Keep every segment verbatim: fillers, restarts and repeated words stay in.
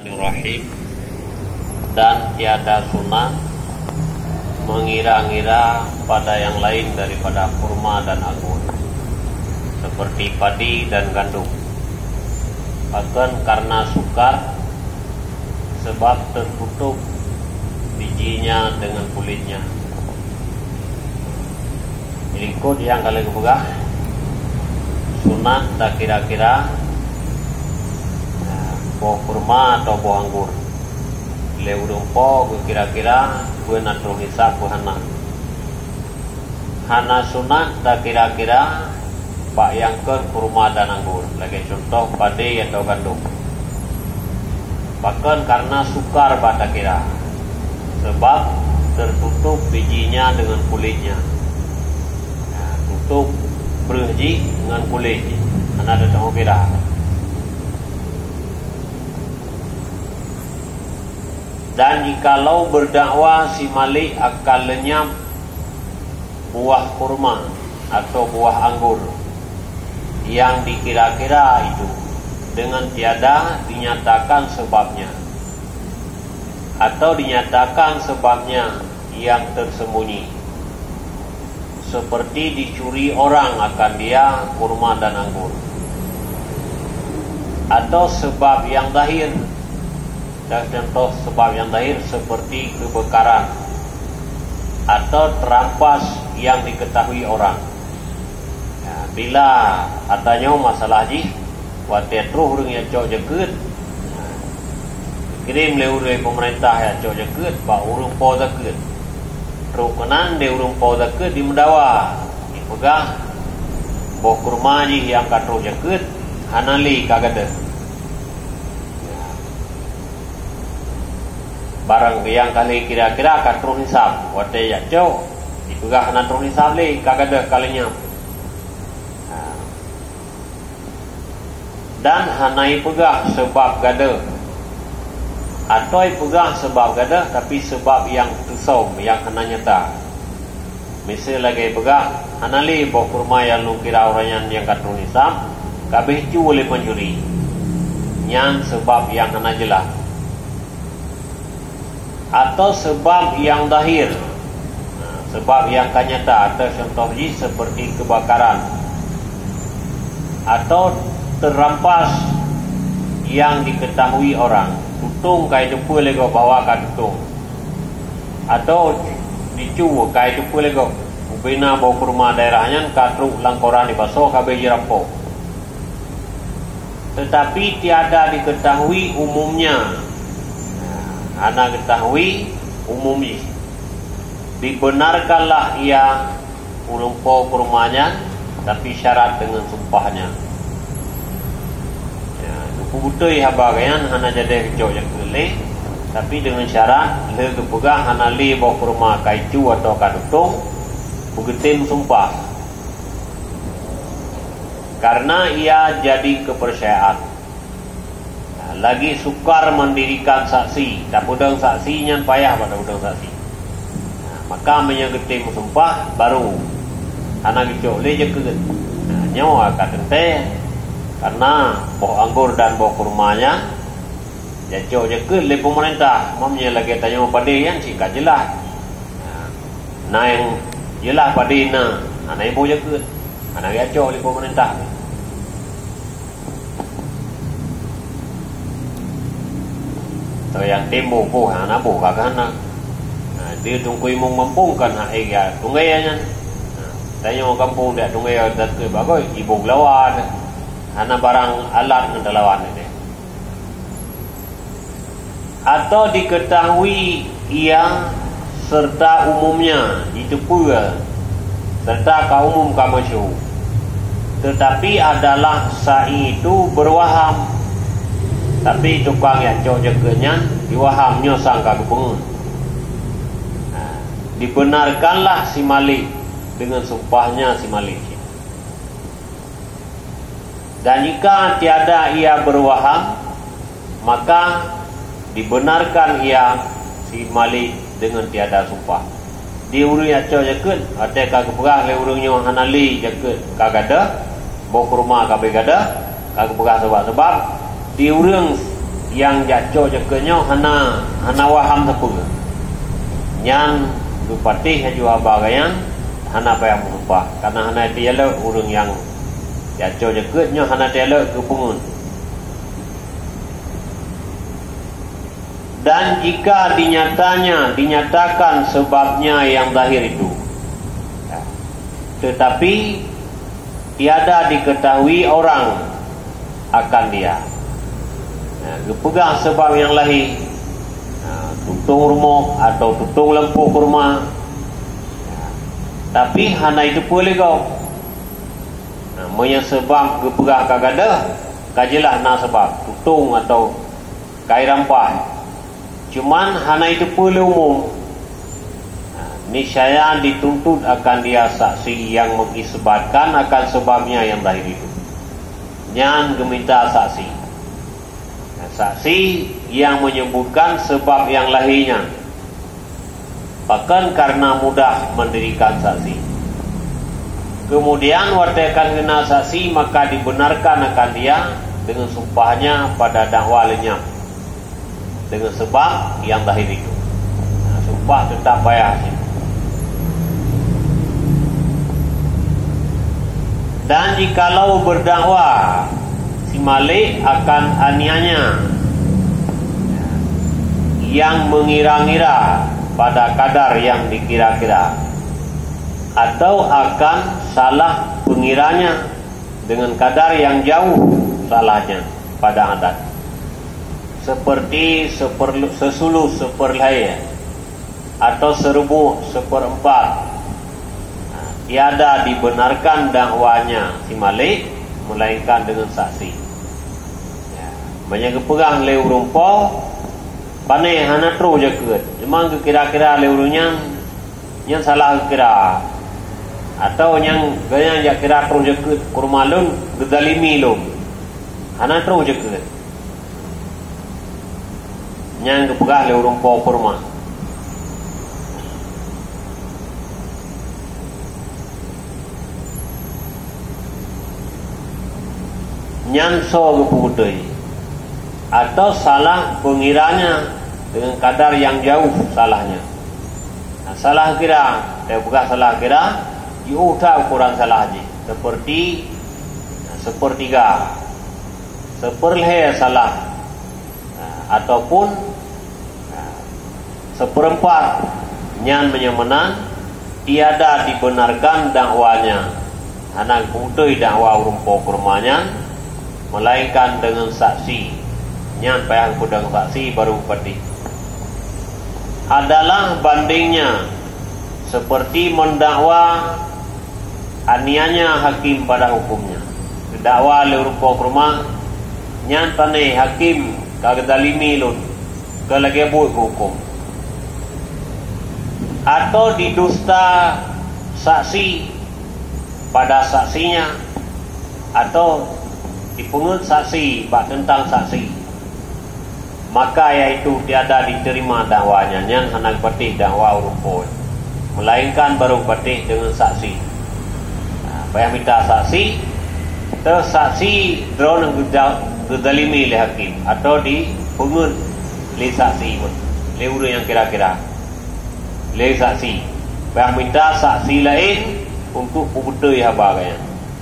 Rahim. Dan tiada sunnah mengira-ngira pada yang lain daripada kurma dan anggur, seperti padi dan gandum. Bahkan karena sukar, sebab tertutup bijinya dengan kulitnya. Ikut yang kalian pegah sunat tak kira-kira buah kurma atau buah anggur. Le udung po kira-kira gue natrung hisap gue hana. Hana sunat tak kira-kira pak yang ke kurma dan anggur. Lagi contoh padi atau gandum. Bahkan karena sukar pada kira, sebab tertutup bijinya dengan kulitnya. Nah, tutup berji dengan kulit. Karena ada tengok kira. Dan jikalau berdakwah si Malik akan lenyap buah kurma atau buah anggur yang dikira-kira itu dengan tiada dinyatakan sebabnya, atau dinyatakan sebabnya yang tersembunyi, seperti dicuri orang akan dia kurma dan anggur, atau sebab yang zahir. Dan contoh sebab yang zahir seperti kebakaran atau terampas yang diketahui orang. Ya, bila adanya masalah ji, watet ruh urang yang cok jeket, kirim le urang pemerintah ya cok jeket, pak urang po zaket, ruh kenan de urang po zaket di mendawa, dipegah, boh kurma ji yang katruh jeket, hanali kagada. Barang yang kali kira-kira akan turun hisap wate ya cok dipegah nak turun hisap le kagak ada kalinya. Dan hanai pegah sebab gada, atau pegah sebab gada tapi sebab yang tusom yang hana nyata. Misal lagi pegah hanali bawa kurma yang lu kira orang yang akan turun hisap kabeh cu oleh pencuri nyan sebab yang hana jelas, atau sebab yang zahir, sebab yang nyata, atau contoh ji seperti kebakaran atau terampas yang diketahui orang, tutung kai depu lego bawa ka tutung, atau dicu kai depu lego ubina bawa kurma daerahnya katruk langkoran di baso kabe jirampok, tetapi tiada diketahui umumnya. Anak ketahui umumnya, dibenarkanlah ia urumpo kurmanya, tapi syarat dengan sumpahnya. Ya, duku butoi habagayan hana jadi kecok yang kelih, tapi dengan syarat le kepegah hana li bawa kurma kaicu atau kadutung, bugetin sumpah. Karena ia jadi kepercayaan. Lagi sukar mendirikan saksi, tak udang saksinya payah pada udang saksi. Nah, maka menyegetim sumpah baru anak gicok le je ke. Nah, nyawa kata teh karena boh anggur dan boh kurmanya jacok je ke le pemerintah. Mamnya lagi tanya pada yang sih ka jelas. Nah, yang jelas pada na, anak ibu je ke. Anak jacok le pemerintah. So yang tembok po hana po kagana. Nah, dia tungkui mong mampungkan ha ega tunggayannya. Nah, tanya mo kampung dia tunggay dat ke bagoy ibog lawan. Hana barang alat ng dalawan ini. Atau diketahui ia serta umumnya itu pula serta kaum umum kamasyu. Tetapi adalah sa'i itu berwaham. Tapi tukang yang cok jegenya diwaham nyosang kagupungun. Nah, dibenarkanlah si Malik dengan sumpahnya si Malik. Dan jika tiada ia berwaham, maka dibenarkan ia si Malik dengan tiada sumpah. Di urung yang cok jeket, ada kagupegah le urungnya hanali jeket kagada, bawa kurma kabeh gada, kagupegah sebab-sebab di urang yang jacok jekenyo hana hana waham sepul nyan bupati haju abagayan hana payah merupa karena hana tiala urang yang jacok jekenyo hana tiala kepungun. Dan jika dinyatanya dinyatakan sebabnya yang zahir itu, tetapi tiada diketahui orang akan dia, nah, pegang sebab yang lahir, nah, tutung rumah atau tutung lempu kurma, nah, tapi hana itu boleh kau, nah, punya sebab pegang kagada, kajilah na sebab tutung atau kai rampai. Cuman hana itu boleh umum. Nah, niscaya dituntut akan dia saksi yang mengisbatkan akan sebabnya yang lahir itu. Jangan geminta saksi. Nah, saksi yang menyebutkan sebab yang lahirnya. Bahkan karena mudah mendirikan saksi. Kemudian wartakan kena saksi maka dibenarkan akan dia dengan sumpahnya pada dakwa lenyap. Dengan sebab yang zahir itu, nah, sumpah tetap payah. Dan jikalau berdakwa si Malik akan anianya yang mengira-ngira pada kadar yang dikira-kira, atau akan salah pengiranya dengan kadar yang jauh salahnya pada adat, seperti seperlu, sesuluh seperlai atau serebu seperempat, nah, tiada dibenarkan dakwanya si Malik melainkan dengan saksi. Ya, banyak kepegang leu rumpo pane hana tru je keut, memang kira-kira leurunya yang salah kira atau yang gaya yang kira tru je keut kurmalun gedalimi lum hana tru je keut yang kepegah le urung po kurma. Nyan so keputui atau salah pengiranya dengan kadar yang jauh salahnya. Nah, salah kira, dia bukan salah kira, diudah ukuran salahnya seperti nah, sepertiga, seperleh salah, nah, ataupun seperempat nyan menyemenan tiada dibenarkan dakwanya anak putui dakwa urumpo kurmanya melainkan dengan saksi nyan payah kudang saksi baru pati adalah bandingnya seperti mendakwa anianya hakim pada hukumnya. Dakwa le urumpo kurma nyan tane hakim kagdalimi lun kalagi buat hukum, atau didusta saksi pada saksinya, atau dipungut saksi bak tentang saksi, maka yaitu tiada diterima dakwanya yang hendak patih dakwa urupoi, melainkan baru patih dengan saksi. Nah, payah minta saksi, tersaksi drone gedalimi le hakim atau dipungut le saksi pun le uru yang kira-kira le saksi, payah minta saksi lain untuk pembutui habaganya.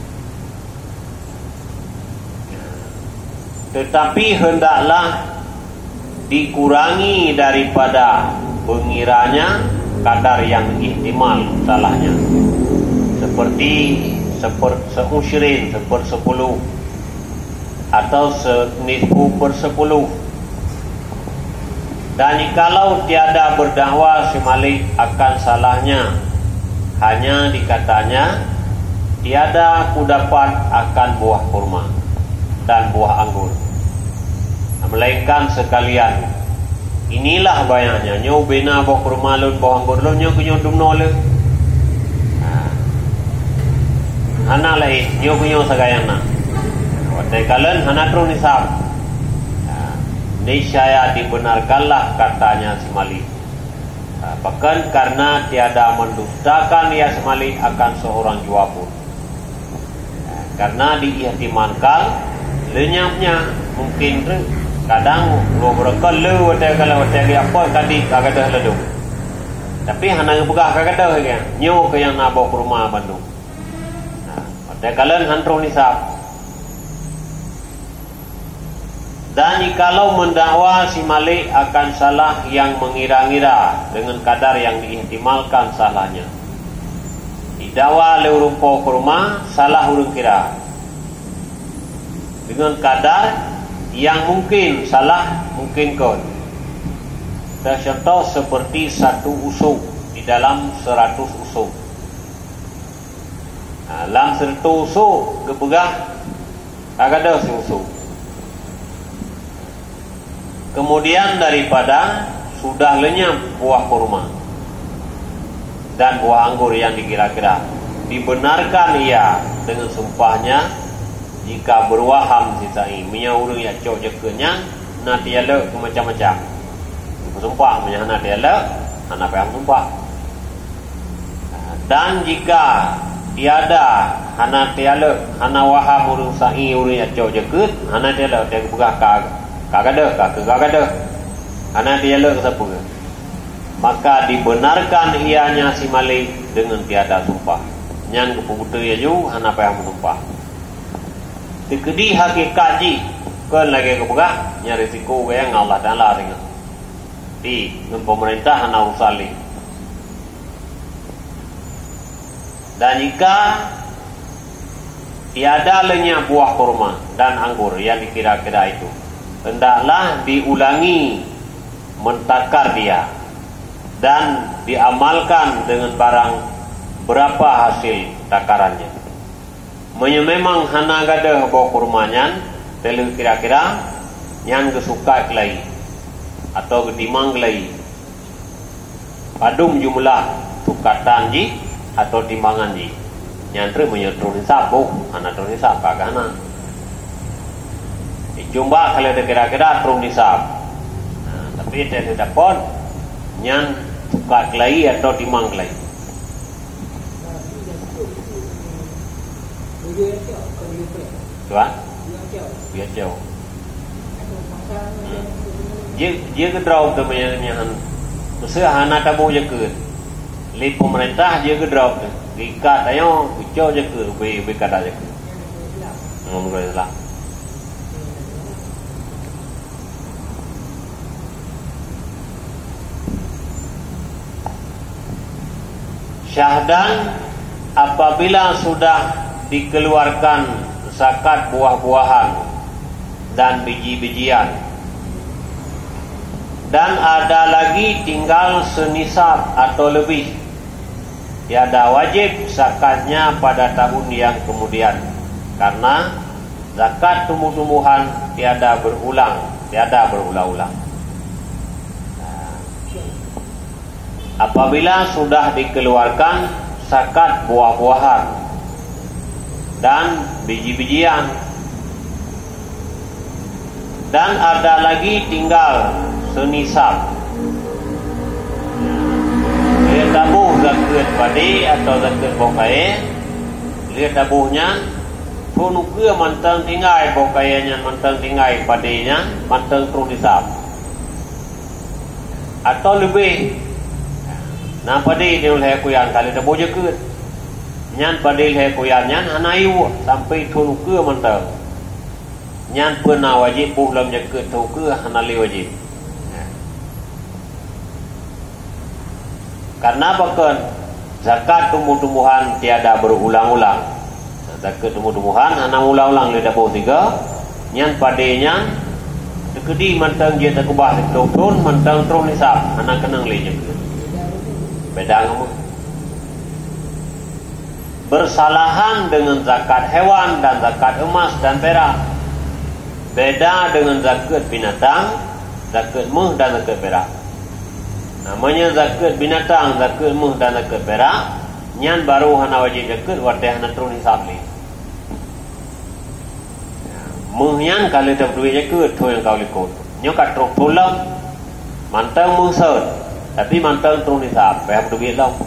Tetapi hendaklah dikurangi daripada pengiranya kadar yang ihtimal salahnya, seperti seper seusyirin seper sepuluh atau senisfu per sepuluh. Dan jikalau tiada berdakwa si Malik akan salahnya, hanya dikatanya tiada kudapat akan buah kurma dan buah anggur, melainkan sekalian inilah bayangnya nyo bina buah kurma lun buah anggur lun nyo kunyo dumno le hana lain nyo kunyo sagayana watai kalen hana tru nisab. Niscaya dibenarkanlah katanya si Malik, bahkan karena tiada mendustakan ia si Malik akan seorang jua pun, karena diihtimalkan lenyapnya mungkin kadang lu berkal lu ada kalau ada apa kadi kagak ledu tapi hana pegah kagak ada kan nyo ke yang nabo ke rumah Bandung nah ada kalian hantro nisab dan jikalau mendakwa si Malik akan salah yang mengira-ngira dengan kadar yang diihtimalkan salahnya didakwa le urumpo ke rumah salah urung kira dengan kadar yang mungkin salah mungkin kon. Contoh seperti satu usuk di dalam seratus usuk. Nah, dalam seratus usuk kepegah agak ada si usuk. Kemudian daripada sudah lenyap buah kurma dan buah anggur yang dikira-kira, dibenarkan ia dengan sumpahnya jika berwaham sisai menyaurung ya cok jekenya nak tiala ke macam-macam sumpah menyana tiala anak payah sumpah dan jika tiada hana tiala hana waham urung sai urung ya cok jeket hana tiala tiada pegah kagada kagada hana tiala siapa maka dibenarkan ianya si Malik dengan tiada sumpah nyan keputu ya ju hana payah sumpah dikedi hakikat ji kan lagi kepegah nya risiko yang Allah Taala dengan di pemerintah ana usali dan jika tiada lenyap buah kurma dan anggur yang dikira-kira itu hendaklah diulangi mentakar dia dan diamalkan dengan barang berapa hasil takarannya memang hana gada bawa kurmanyan telu kira-kira nyan kesuka kelai atau kedimang kelai padum jumlah tukatan ji atau timbangan ji nyan tre menyetrum sabu hana trum nisab kagana jumlah kalau kira-kira trum nisab nah, tapi tidak dapat nyan suka kelai atau timang kelai tuan dia jauh dia dia ke draw tu menyanyian mesti hana tabu je ke li pemerintah dia ke draw tu ikat ayo ucap je ke be be kata je ke ngomong lah syahdan apabila sudah dikeluarkan zakat buah-buahan dan biji-bijian dan ada lagi tinggal senisab atau lebih tiada wajib zakatnya pada tahun yang kemudian karena zakat tumbuh-tumbuhan tiada berulang tiada berulang-ulang apabila sudah dikeluarkan zakat buah-buahan dan biji-bijian dan ada lagi tinggal senisab lihat tabuh zakat padi atau zakat bokai lihat tabuhnya tunu ke mantang tinggai bokainya mantang tinggai padinya mantang terus nisab atau lebih nah padi dia oleh kuyan kali tabuh zakat nyan padil he kuyan nyan hanayu sampai tunu ke mantau nyan pernah wajib pulam jaket tu ke hanali wajib karena bahkan zakat tumbuh-tumbuhan tiada berulang-ulang zakat tumbuh-tumbuhan hana ulang-ulang lidah bau tiga nyan padenya dekedi mantang dia tak kubah turun mantang terus nisab hana kenang lejek beda kamu bersalahan dengan zakat hewan dan zakat emas dan perak beda dengan zakat binatang zakat meh dan zakat perak namanya zakat binatang zakat meh dan zakat perak nyan baru hana wajib zakat warteh hana terus hisab ni meh nyan kalau tak duit zakat tu yang kau likut nyo kat truk tulang mantang meh set tapi mantang terus hisab payah duit lah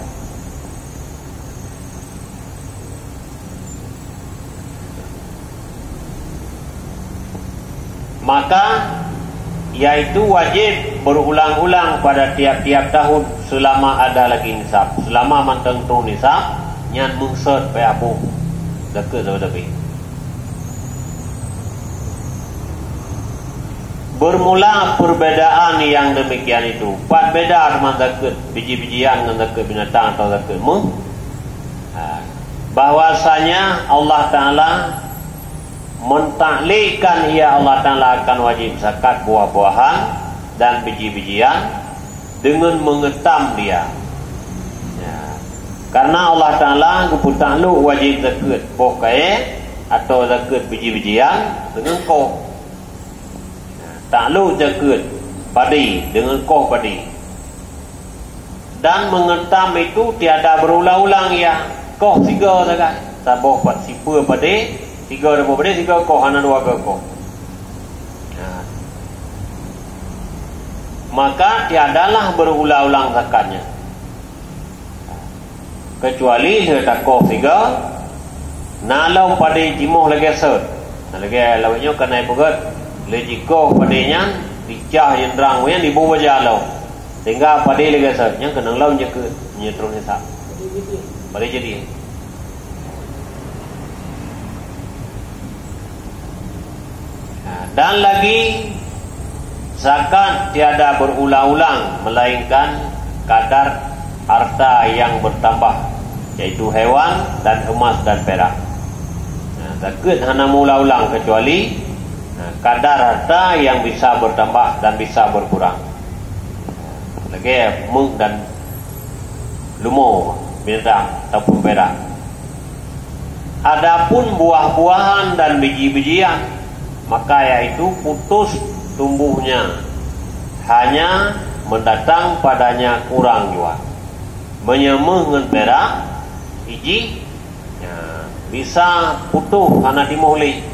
maka yaitu wajib berulang-ulang pada tiap-tiap tahun selama ada lagi nisab, selama manteng tu nisab nyan mungsut pe apu deket saudara. Bermula perbedaan yang demikian itu, empat beda teman deket biji-bijian dengan deket binatang atau deket mu, bahwasanya Allah Ta'ala mentaklikkan ia Allah Ta'ala akan wajib zakat buah-buahan dan biji-bijian dengan mengetam dia ya. Karena Allah Ta'ala keputangluk wajib zakat buah kaya atau zakat biji-bijian dengan koh. Takluk zakat padi dengan koh padi, dan mengetam itu tiada berulang-ulang ya. Koh tiga saja, saboh pat sipa padi tiga dua padi tiga koh hana dua ke koh. Nah, maka tiadalah berulang-ulang zakatnya, kecuali letak koh tiga nalau padi jimuh lagi set, lagi lawanya kena pegat. Lejiko padanya dicah yang terang yang di bawah jalau sehingga pada lagi yang kena lawan je ke nyetron hisap pada jadi dan lagi zakat tiada berulang-ulang melainkan kadar harta yang bertambah, yaitu hewan dan emas dan perak. Nah, zakat hanya ulang-ulang kecuali kadar harta yang bisa bertambah dan bisa berkurang. Lagi mung dan lumo binatang ataupun perak. Adapun buah-buahan dan biji-bijian, maka yaitu putus tumbuhnya, hanya mendatang padanya kurang jua. Menyemeh dengan perak biji ya, bisa putuh hana dimuhli.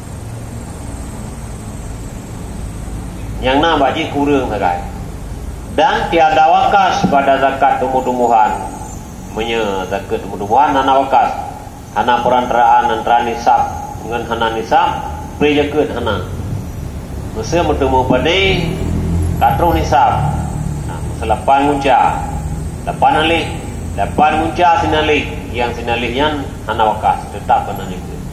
Yang nama baji kurang sagai. Dan tiada wakas pada zakat tumbuh-tumbuhan. Menye zakat tumbuh-tumbuhan hana wakas, hana perantaraan antara nisab dengan hana nisab beri zakat hana. Masa bertemu pada katro nisab. Nah, selapan munca, lapan alih, lapan munca sinalih, yang sinalihnya hana wakas tetap hana zakat.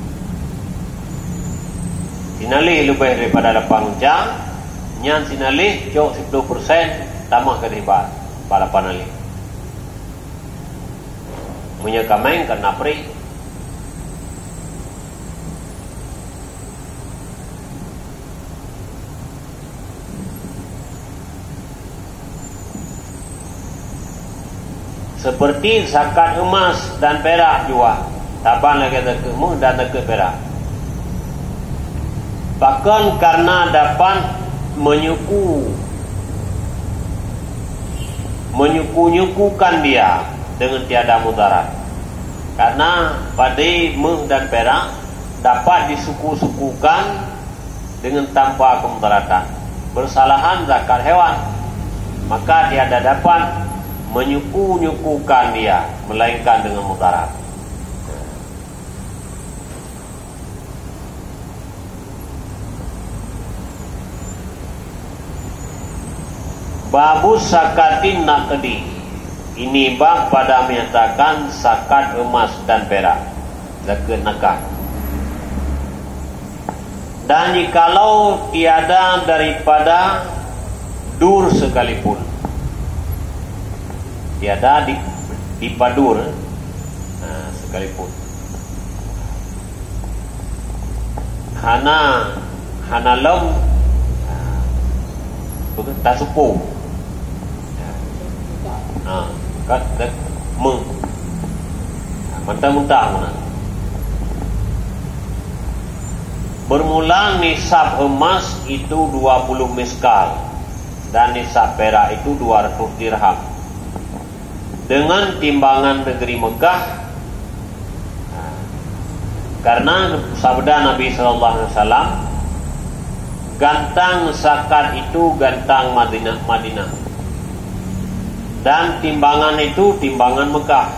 Sinalih lebih daripada lapan munca. Nyan sinalih cok sepuluh persen tambah keribat balapan alih menyekameng kena pri seperti zakat emas dan perak juga taban lagi zakat emas dan zakat perak, bahkan karena dapat menyuku menyuku-nyukukan dia dengan tiada mudarat, karena padi meh dan perak dapat disuku-sukukan dengan tanpa kemudaratan. Bersalahan zakat hewan, maka tiada dapat menyuku-nyukukan dia melainkan dengan mudarat. Babus zakatin naqdi, ini bab pada menyatakan zakat emas dan perak, zakat nakah. Dan jikalau tiada daripada dur sekalipun, tiada di, di padur nah, sekalipun, hana hana lom tak supu. Nah, kat kat meng mentah-mentah mana. Bermula nisab emas itu dua puluh miskal dan nisab perak itu dua ratus dirham. Dengan timbangan negeri Mekah, karena sabda Nabi sallallahu alaihi wasallam, gantang zakat itu gantang Madinah Madinah. Dan timbangan itu timbangan Mekah.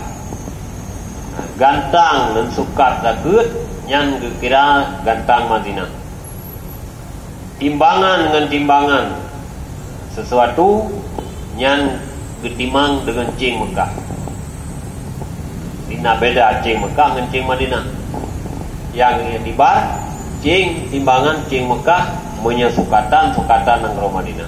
Gantang dan sukat zakat yang dikira gantang Madinah. timbangan dengan timbangan sesuatu yang getimang dengan cing Mekah. Dina beda cing Mekah dengan cing Madinah. Yang yang tibar cing timbangan cing Mekah menyesukatan sukatan nang Madinah.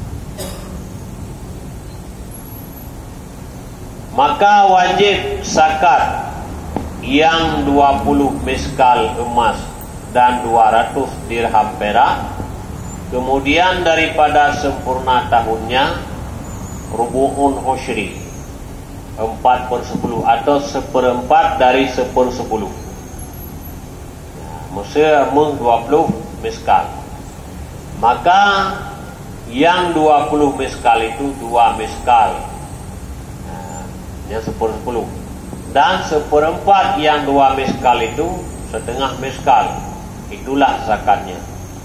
Maka wajib zakat yang dua puluh miskal emas dan dua ratus dirham perak. Kemudian daripada sempurna tahunnya rubu'un usyri, empat per sepuluh atau seperempat dari seper sepuluh. Maksudnya dua puluh miskal. Maka yang dua puluh miskal itu dua miskal, nah, yang seper sepuluh. Dan seperempat yang dua miskal itu setengah miskal. Itulah zakatnya.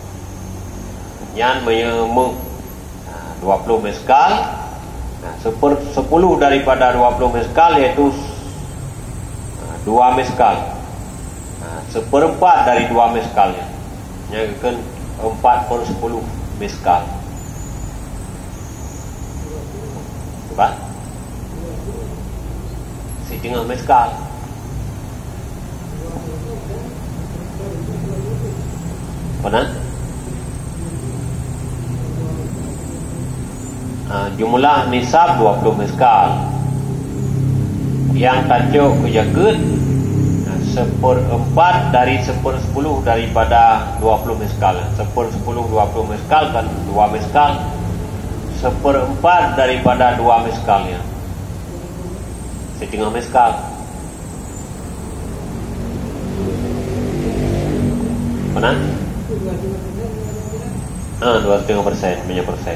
Yang menyemuk nah, dua puluh miskal. Nah, seper sepuluh daripada dua puluh miskal yaitu nah, dua miskal. Nah, seperempat dari dua miskalnya, yang akan empat per sepuluh miskal. Apa? Setengah miskal. Mana? Nah, jumlah nisab dua puluh miskal. Yang tajuk kejagut nah, seperempat dari seper sepuluh daripada dua puluh miskal. Seper sepuluh dua puluh miskal kan dua miskal. Seperempat daripada dua miskalnya, setengah miskal. Mana? Ah, dua setengah persen, banyak persen.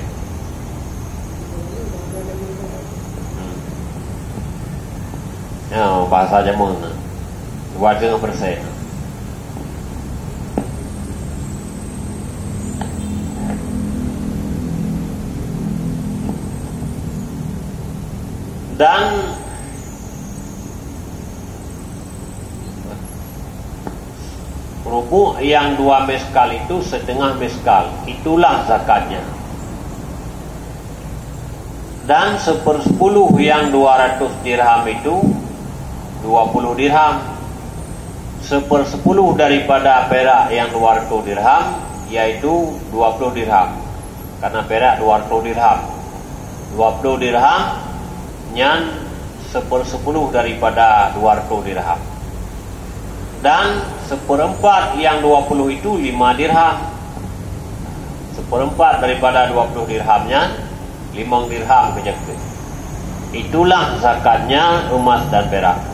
Ya, bahasa jamun dua setengah persen. Dan rubu yang dua miskal itu setengah miskal, itulah zakatnya. Dan sepersepuluh yang dua ratus dirham itu dua puluh dirham. Sepersepuluh daripada perak yang dua ratus dirham yaitu dua puluh dirham. Karena perak dua ratus dirham, dua puluh dirham yang sepersepuluh daripada dua ratus dirham. Dan seperempat yang dua puluh itu lima dirham. Seperempat daripada dua puluh dirhamnya lima dirham kejagut. Itulah zakatnya emas dan perak.